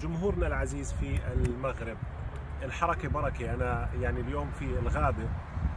جمهورنا العزيز في المغرب، الحركة بركة. أنا يعني اليوم في الغابة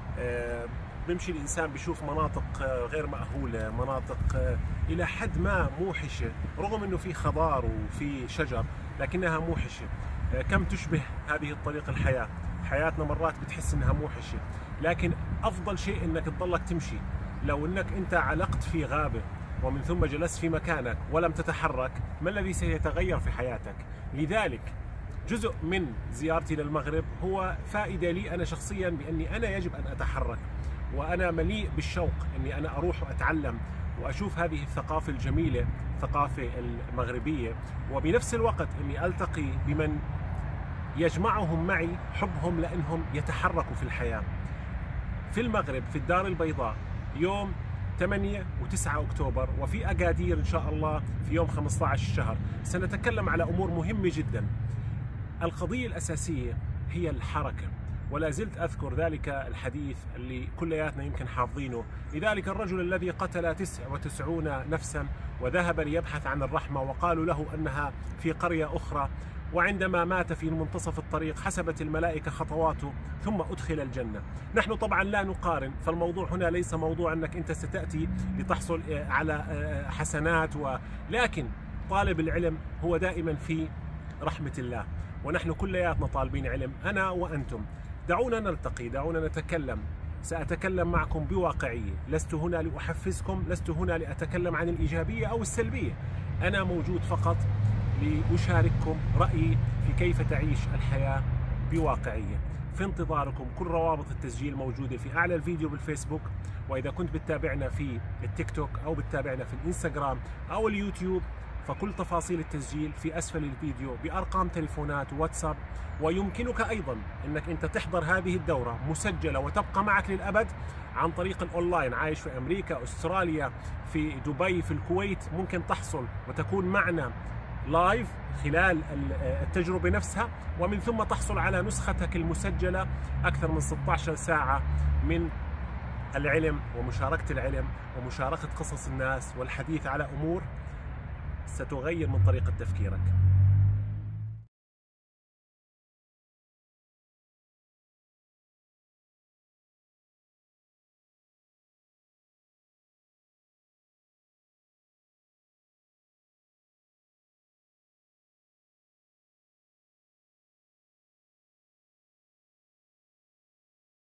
بمشي الإنسان بيشوف مناطق غير مأهولة، مناطق إلى حد ما موحشة، رغم أنه في خضار وفي شجر لكنها موحشة. كم تشبه هذه الطريق الحياة. حياتنا مرات بتحس أنها موحشة، لكن أفضل شيء أنك تضلك تمشي. لو أنك أنت علقت في غابة ومن ثم جلست في مكانك ولم تتحرك، ما الذي سيتغير في حياتك؟ لذلك جزء من زيارتي للمغرب هو فائدة لي أنا شخصيا، بأني أنا يجب أن أتحرك، وأنا مليء بالشوق أني أنا أروح وأتعلم وأشوف هذه الثقافة الجميلة، الثقافة المغربية، وبنفس الوقت أني ألتقي بمن يجمعهم معي حبهم لأنهم يتحركوا في الحياة. في المغرب في الدار البيضاء يوم 8 و9 أكتوبر، وفي أكادير إن شاء الله في يوم 15 الشهر، سنتكلم على أمور مهمة جدا. القضية الأساسية هي الحركة، ولا زلت أذكر ذلك الحديث اللي كلياتنا يمكن حافظينه، لذلك الرجل الذي قتل 99 نفسا وذهب ليبحث عن الرحمة، وقالوا له أنها في قرية أخرى، وعندما مات في منتصف الطريق حسبت الملائكة خطواته ثم أدخل الجنة. نحن طبعا لا نقارن، فالموضوع هنا ليس موضوع أنك أنت ستأتي لتحصل على حسنات لكن طالب العلم هو دائما في رحمة الله، ونحن كلياتنا طالبين علم، أنا وأنتم. دعونا نلتقي، دعونا نتكلم. سأتكلم معكم بواقعية، لست هنا لأحفزكم، لست هنا لأتكلم عن الإيجابية أو السلبية، أنا موجود فقط لأشارككم رأيي في كيف تعيش الحياة بواقعية. في انتظاركم، كل روابط التسجيل موجودة في أعلى الفيديو بالفيسبوك، وإذا كنت بتتابعنا في التيك توك أو بتتابعنا في الإنستغرام أو اليوتيوب، فكل تفاصيل التسجيل في أسفل الفيديو بأرقام تليفونات واتساب. ويمكنك أيضا أنك أنت تحضر هذه الدورة مسجلة وتبقى معك للأبد عن طريق الأونلاين. عايش في أمريكا، أستراليا، في دبي، في الكويت، ممكن تحصل وتكون معنا لايف خلال التجربة نفسها، ومن ثم تحصل على نسختك المسجلة أكثر من 16 ساعة من العلم ومشاركة العلم ومشاركة قصص الناس والحديث على أمور ستغير من طريقة تفكيرك.